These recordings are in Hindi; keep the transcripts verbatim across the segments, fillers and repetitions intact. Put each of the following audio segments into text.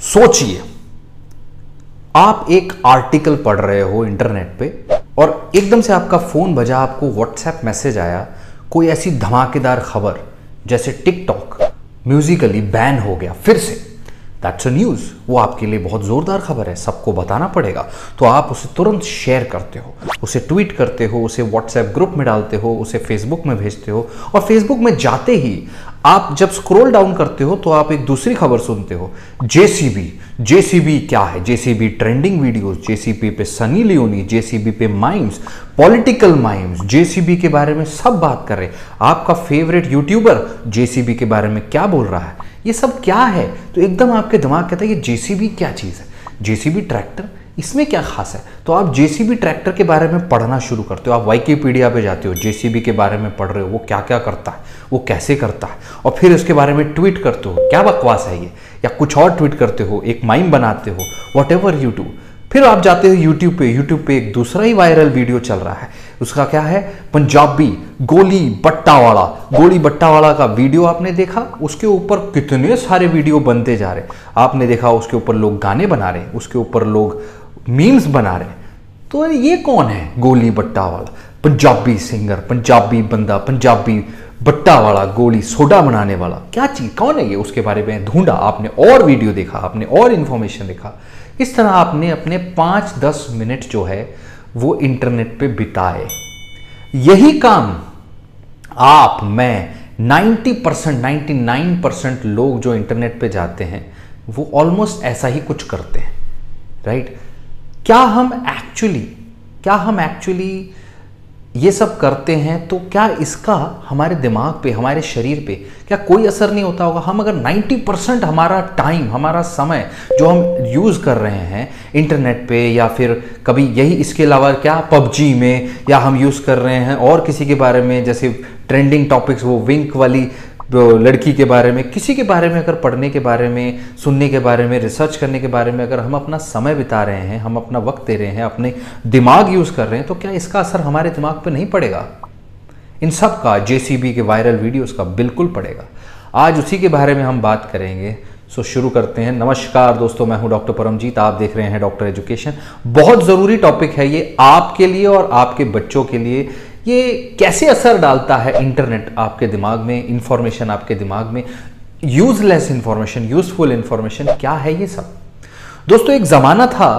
सोचिए, आप एक आर्टिकल पढ़ रहे हो इंटरनेट पे और एकदम से आपका फोन बजा, आपको व्हाट्सएप मैसेज आया, कोई ऐसी धमाकेदार खबर जैसे टिकटॉक म्यूजिकली बैन हो गया फिर से। That's a news. वो आपके लिए बहुत ज़ोरदार खबर है, सबको बताना पड़ेगा। तो आप उसे तुरंत शेयर करते हो, उसे ट्वीट करते हो, उसे व्हाट्सएप ग्रुप में डालते हो, उसे फेसबुक में भेजते हो। और फेसबुक में जाते ही आप जब स्क्रॉल डाउन करते हो तो आप एक दूसरी खबर सुनते हो, जेसीबी। जेसीबी क्या है? जेसीबी ट्रेंडिंग वीडियोस, जेसीबी पे सनी लियोनी, जेसीबी पे माइम्स, पॉलिटिकल माइम्स, जेसीबी के बारे में सब बात कर रहे हैं। आपका फेवरेट यूट्यूबर जेसीबी के बारे में क्या बोल रहा है, ये सब क्या है? तो एकदम आपके दिमाग कहता है ये जेसीबी क्या चीज़ है? जेसीबी ट्रैक्टर, इसमें क्या खास है? तो आप जेसीबी ट्रैक्टर के बारे में पढ़ना शुरू करते हो। आप विकिपीडिया पे जाते हो, जेसीबी के बारे में पढ़ रहे हो, वो क्या क्या करता है, वो कैसे करता है, और फिर उसके बारे में ट्वीट करते हो, क्या बकवास है ये, या कुछ और ट्वीट करते हो, एक माइम बनाते हो, वॉट एवर यू डू। फिर आप जाते हो यूट्यूब पे। यूट्यूब पे एक दूसरा ही वायरल वीडियो चल रहा है, उसका क्या है? पंजाबी गोली बट्टा वाला। गोली बट्टा वाला का वीडियो आपने देखा, उसके ऊपर कितने सारे वीडियो बनते जा रहे। आपने देखा उसके ऊपर लोग गाने बना रहे, उसके ऊपर लोग मीम्स बना रहे। तो ये कौन है गोली बट्टा वाला? पंजाबी सिंगर, पंजाबी बंदा, पंजाबी बट्टा वाला, गोली सोडा बनाने वाला, क्या चीज, कौन है ये? उसके बारे में ढूंढा आपने और वीडियो देखा, आपने और इंफॉर्मेशन देखा। इस तरह आपने अपने पाँच दस मिनट जो है वो इंटरनेट पे बिताए। यही काम आप, मैं, नब्बे परसेंट, निन्यानवे परसेंट लोग जो इंटरनेट पे जाते हैं वो ऑलमोस्ट ऐसा ही कुछ करते हैं, राइट? क्या हम एक्चुअली क्या हम एक्चुअली ये सब करते हैं तो क्या इसका हमारे दिमाग पे, हमारे शरीर पे क्या कोई असर नहीं होता होगा? हम अगर नब्बे परसेंट हमारा टाइम, हमारा समय जो हम यूज़ कर रहे हैं इंटरनेट पे, या फिर कभी यही इसके अलावा क्या पबजी में, या हम यूज़ कर रहे हैं और किसी के बारे में, जैसे ट्रेंडिंग टॉपिक्स, वो विंक वाली लड़की के बारे में, किसी के बारे में अगर पढ़ने के बारे में, सुनने के बारे में, रिसर्च करने के बारे में अगर हम अपना समय बिता रहे हैं, हम अपना वक्त दे रहे हैं, अपने दिमाग यूज़ कर रहे हैं, तो क्या इसका असर हमारे दिमाग पे नहीं पड़ेगा? इन सब का, जेसीबी के वायरल वीडियोस का बिल्कुल पड़ेगा। आज उसी के बारे में हम बात करेंगे। सो शुरू करते हैं। नमस्कार दोस्तों, मैं हूं डॉक्टर परमजीत, आप देख रहे हैं डॉक्टर एजुकेशन। बहुत ज़रूरी टॉपिक है ये आपके लिए और आपके बच्चों के लिए। ये कैसे असर डालता है इंटरनेट आपके दिमाग में, इंफॉर्मेशन आपके दिमाग में, यूजलेस इंफॉर्मेशन, यूजफुल इंफॉर्मेशन, क्या है ये सब? दोस्तों, एक ज़माना था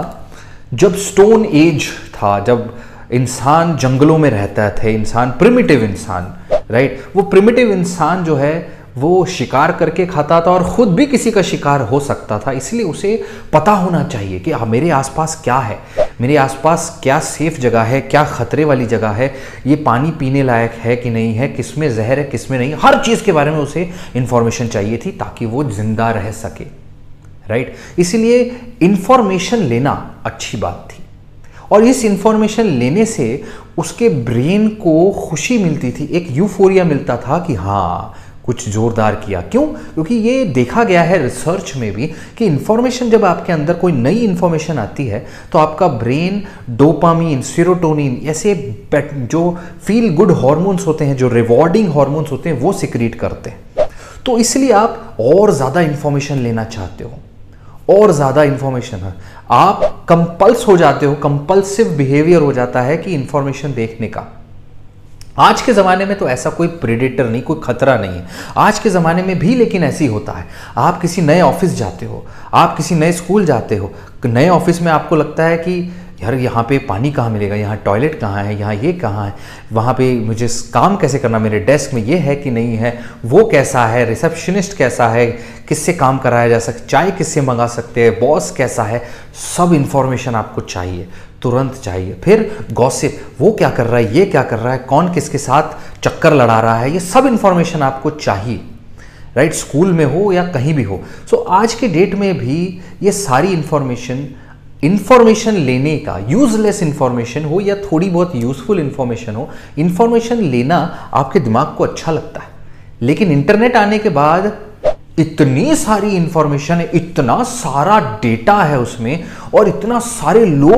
जब स्टोन एज था, जब इंसान जंगलों में रहता थे, इंसान, प्रिमिटिव इंसान, राइट? वो प्रिमिटिव इंसान जो है वो शिकार करके खाता था और खुद भी किसी का शिकार हो सकता था। इसलिए उसे पता होना चाहिए कि मेरे आसपास क्या है, मेरे आसपास क्या सेफ जगह है, क्या खतरे वाली जगह है, ये पानी पीने लायक है कि नहीं है, किसमें जहर है, किसमें नहीं, हर चीज़ के बारे में उसे इंफॉर्मेशन चाहिए थी ताकि वो जिंदा रह सके, राइट? इसलिए इंफॉर्मेशन लेना अच्छी बात थी, और इस इंफॉर्मेशन लेने से उसके ब्रेन को खुशी मिलती थी, एक यूफोरिया मिलता था कि हाँ कुछ जोरदार किया। क्यों? क्योंकि ये देखा गया है रिसर्च में भी कि इंफॉर्मेशन, जब आपके अंदर कोई नई इंफॉर्मेशन आती है तो आपका ब्रेन डोपामीन, सेरोटोनिन, ऐसे जो फील गुड हार्मोन्स होते हैं, जो रिवॉर्डिंग हार्मोन्स होते हैं, वो सिक्रीट करते हैं। तो इसलिए आप और ज़्यादा इंफॉर्मेशन लेना चाहते हो, और ज़्यादा इंफॉर्मेशन है, आप कंपल्स हो जाते हो, कंपल्सिव बिहेवियर हो जाता है कि इंफॉर्मेशन देखने का। आज के ज़माने में तो ऐसा कोई प्रेडेटर नहीं, कोई खतरा नहीं है आज के ज़माने में भी, लेकिन ऐसी होता है। आप किसी नए ऑफिस जाते हो, आप किसी नए स्कूल जाते हो, नए ऑफिस में आपको लगता है कि यार यहाँ पे पानी कहाँ मिलेगा, यहाँ टॉयलेट कहाँ है, यहाँ ये कहाँ है, वहाँ पे मुझे काम कैसे करना, मेरे डेस्क में ये है कि नहीं है, वो कैसा है, रिसेप्शनिस्ट कैसा है, किससे काम कराया जा सकता, चाय किससे मंगा सकते हैं, बॉस कैसा है, सब इंफॉर्मेशन आपको चाहिए, तुरंत चाहिए। फिर गॉसिप, वो क्या कर रहा है, ये क्या कर रहा है, कौन किसके साथ चक्कर लड़ा रहा है, ये सब इंफॉर्मेशन आपको चाहिए, राइट? स्कूल में हो या कहीं भी हो। सो आज के डेट में भी ये सारी इंफॉर्मेशन इंफॉर्मेशन लेने का, यूजलेस इंफॉर्मेशन हो या थोड़ी बहुत यूजफुल इंफॉर्मेशन हो, इंफॉर्मेशन लेना आपके दिमाग को अच्छा लगता है। लेकिन इंटरनेट आने के बाद इतनी सारी इंफॉर्मेशन है, इतना सारा डेटा है उसमें, और इतना सारे लोग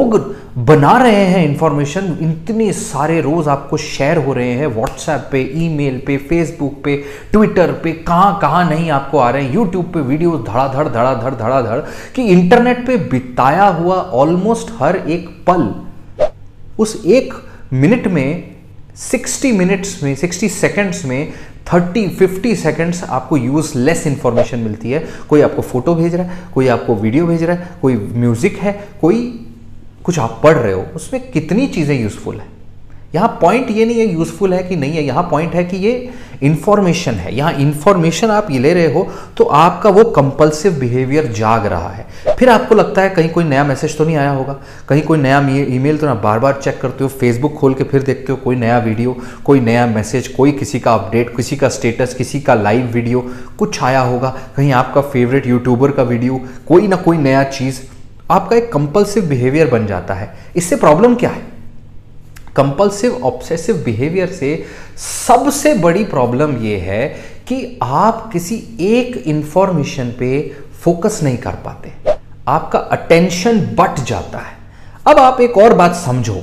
बना रहे हैं इंफॉर्मेशन, इतने सारे रोज आपको शेयर हो रहे हैं व्हाट्सएप पे, ईमेल पे, फेसबुक पे, ट्विटर पे, कहां कहां नहीं आपको आ रहे हैं, यूट्यूब पे वीडियो धड़ाधड़ धड़ाधड़ धड़ाधड़, कि इंटरनेट पे बिताया हुआ ऑलमोस्ट हर एक पल, उस एक मिनट में साठ मिनट्स में, साठ सेकंड्स में तीस पचास सेकंड्स आपको यूजलेस इंफॉर्मेशन मिलती है। कोई आपको फोटो भेज रहा है, कोई आपको वीडियो भेज रहा है, कोई म्यूजिक है, कोई कुछ आप पढ़ रहे हो, उसमें कितनी चीजें यूजफुल है। यहां पॉइंट ये नहीं है यूजफुल है कि नहीं है, यहां पॉइंट है कि ये इंफॉर्मेशन है। यहां इंफॉर्मेशन आप ये ले रहे हो तो आपका वो कंपल्सिव बिहेवियर जाग रहा है। फिर आपको लगता है कहीं कोई नया मैसेज तो नहीं आया होगा, कहीं कोई नया ईमेल तो ना, बार बार चेक करते हो, फेसबुक खोल के फिर देखते हो कोई नया वीडियो, कोई नया मैसेज, कोई किसी का अपडेट, किसी का स्टेटस, किसी का लाइव वीडियो कुछ आया होगा, कहीं आपका फेवरेट यूट्यूबर का वीडियो, कोई ना कोई नया चीज, आपका एक कंपल्सिव बिहेवियर बन जाता है। इससे प्रॉब्लम क्या है? कंपल्सिव ऑब्सेसिव बिहेवियर से सबसे बड़ी प्रॉब्लम यह है कि आप किसी एक इंफॉर्मेशन पे फोकस नहीं कर पाते, आपका अटेंशन बट जाता है। अब आप एक और बात समझो,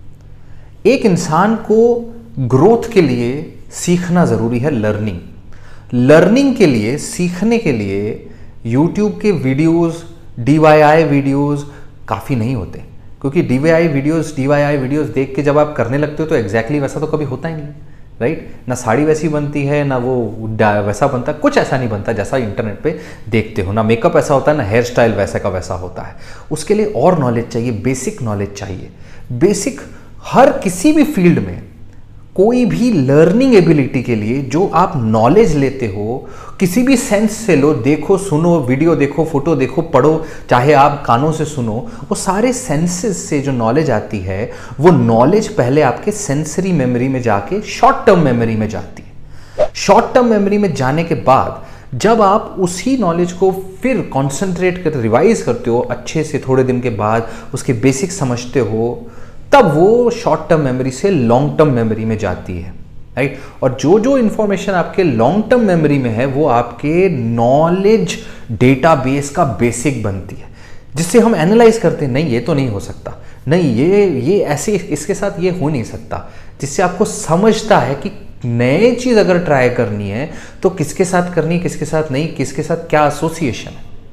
एक इंसान को ग्रोथ के लिए सीखना जरूरी है, लर्निंग। लर्निंग के लिए, सीखने के लिए यूट्यूब के वीडियोस, डीआईवाई वीडियोस काफी नहीं होते, क्योंकि डीआईवाई वीडियोस डीआईवाई वीडियोस देख के जब आप करने लगते हो तो एग्जैक्टली वैसा तो कभी होता ही नहीं, राइट? ना साड़ी वैसी बनती है, ना वो वैसा बनता है, कुछ ऐसा नहीं बनता जैसा इंटरनेट पे देखते हो, ना मेकअप ऐसा होता है, ना हेयर स्टाइल वैसा का वैसा होता है। उसके लिए और नॉलेज चाहिए, बेसिक नॉलेज चाहिए। बेसिक हर किसी भी फील्ड में, कोई भी लर्निंग एबिलिटी के लिए जो आप नॉलेज लेते हो, किसी भी सेंस से लो, देखो, सुनो, वीडियो देखो, फोटो देखो, पढ़ो, चाहे आप कानों से सुनो, वो सारे सेंसेस से जो नॉलेज आती है, वो नॉलेज पहले आपके सेंसरी मेमोरी में जाके शॉर्ट टर्म मेमोरी में जाती है। शॉर्ट टर्म मेमोरी में जाने के बाद जब आप उसी नॉलेज को फिर कॉन्सेंट्रेट कर रिवाइज करते हो अच्छे से, थोड़े दिन के बाद उसके बेसिक समझते हो, तब वो शॉर्ट टर्म मेमोरी से लॉन्ग टर्म मेमोरी में जाती है, राइट? और जो जो इंफॉर्मेशन आपके लॉन्ग टर्म मेमोरी में है वो आपके नॉलेज डेटाबेस का बेसिक बनती है, जिससे हम एनालाइज करते हैं, नहीं ये तो नहीं हो सकता, नहीं ये ये ऐसे इसके साथ ये हो नहीं सकता, जिससे आपको समझता है कि नए चीज अगर ट्राई करनी है तो किसके साथ करनी है, किसके साथ नहीं, किसके साथ क्या एसोसिएशन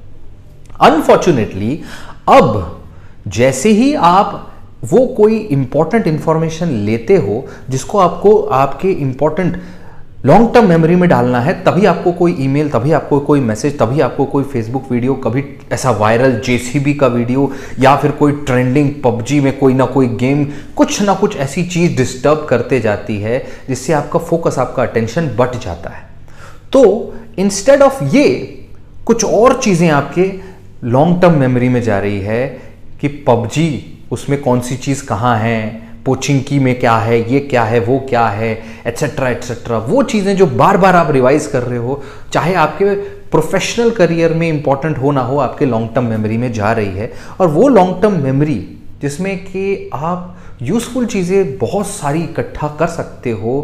है। अनफॉर्चुनेटली अब जैसे ही आप वो कोई इंपॉर्टेंट इंफॉर्मेशन लेते हो जिसको आपको आपके इंपॉर्टेंट लॉन्ग टर्म मेमोरी में डालना है, तभी आपको कोई ईमेल, तभी आपको कोई मैसेज, तभी आपको कोई फेसबुक वीडियो, कभी ऐसा वायरल जेसीबी का वीडियो, या फिर कोई ट्रेंडिंग पबजी में कोई ना कोई गेम, कुछ ना कुछ ऐसी चीज डिस्टर्ब करते जाती है जिससे आपका फोकस, आपका अटेंशन बट जाता है। तो इंस्टेड ऑफ ये कुछ और चीजें आपके लॉन्ग टर्म मेमोरी में जा रही है कि पबजी, उसमें कौन सी चीज कहाँ है, पोचिंकी में क्या है, ये क्या है, वो क्या है, एटसेट्रा एटसेट्रा, वो चीजें जो बार बार आप रिवाइज कर रहे हो, चाहे आपके प्रोफेशनल करियर में इंपॉर्टेंट हो ना हो, आपके लॉन्ग टर्म मेमोरी में जा रही है। और वो लॉन्ग टर्म मेमोरी जिसमें कि आप यूजफुल चीजें बहुत सारी इकट्ठा कर सकते हो,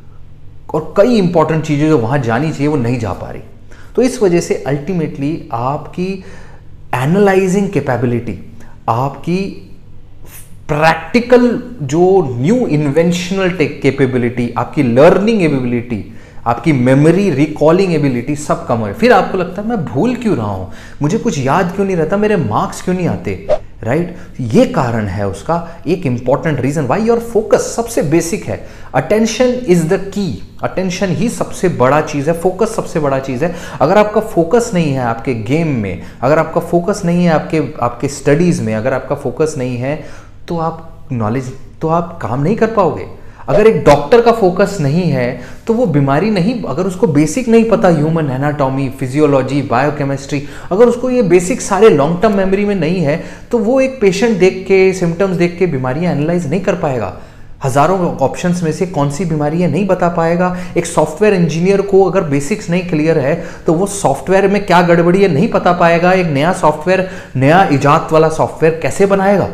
और कई इंपॉर्टेंट चीजें जो वहां जानी चाहिए वो नहीं जा पा रही। तो इस वजह से अल्टीमेटली आपकी एनालाइजिंग कैपेबिलिटी, आपकी प्रैक्टिकल जो न्यू इन्वेंशनल कैपेबिलिटी, आपकी लर्निंग एबिलिटी, आपकी मेमोरी रिकॉलिंग एबिलिटी सब कम है। फिर आपको लगता है मैं भूल क्यों रहा हूं, मुझे कुछ याद क्यों नहीं रहता, मेरे मार्क्स क्यों नहीं आते, राइट? ये कारण है उसका, एक important reason why your focus सबसे बेसिक है। Attention is the key, attention ही सबसे बड़ा चीज है, फोकस सबसे बड़ा चीज है। अगर आपका फोकस नहीं है आपके गेम में, अगर आपका फोकस नहीं है आपके आपके स्टडीज में, अगर आपका फोकस नहीं है तो आप नॉलेज, तो आप काम नहीं कर पाओगे। अगर एक डॉक्टर का फोकस नहीं है तो वो बीमारी नहीं, अगर उसको बेसिक नहीं पता, ह्यूमन एनाटॉमी, फिजियोलॉजी, बायोकेमिस्ट्री, अगर उसको ये बेसिक सारे लॉन्ग टर्म मेमोरी में नहीं है तो वो एक पेशेंट देख के, सिम्टम्स देख के बीमारियां एनालाइज नहीं कर पाएगा। हजारों ऑप्शंस में से कौन सी बीमारी है नहीं बता पाएगा। एक सॉफ्टवेयर इंजीनियर को अगर बेसिक्स नहीं क्लियर है तो वो सॉफ्टवेयर में क्या गड़बड़ी है नहीं पता पाएगा। एक नया सॉफ्टवेयर, नया इजाद वाला सॉफ्टवेयर कैसे बनाएगा।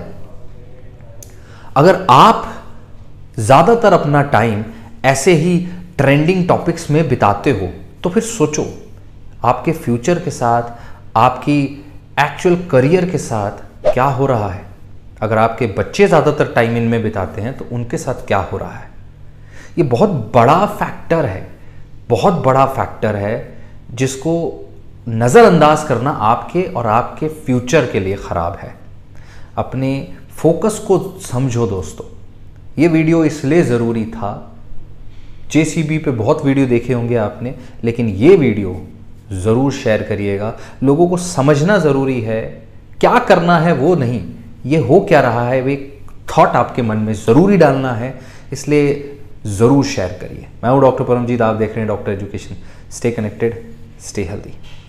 अगर आप ज्यादातर अपना टाइम ऐसे ही ट्रेंडिंग टॉपिक्स में बिताते हो तो फिर सोचो आपके फ्यूचर के साथ, आपकी एक्चुअल करियर के साथ क्या हो रहा है। अगर आपके बच्चे ज़्यादातर टाइम इनमें बिताते हैं तो उनके साथ क्या हो रहा है। ये बहुत बड़ा फैक्टर है, बहुत बड़ा फैक्टर है जिसको नज़रअंदाज करना आपके और आपके फ्यूचर के लिए ख़राब है। अपने फोकस को समझो दोस्तों। ये वीडियो इसलिए ज़रूरी था, जेसीबी पे बहुत वीडियो देखे होंगे आपने, लेकिन ये वीडियो ज़रूर शेयर करिएगा। लोगों को समझना ज़रूरी है, क्या करना है वो नहीं, ये हो क्या रहा है, वे थॉट आपके मन में ज़रूरी डालना है, इसलिए ज़रूर शेयर करिए। मैं हूँ डॉक्टर परमजीत, आप देख रहे हैं doctor education. Stay connected, stay healthy.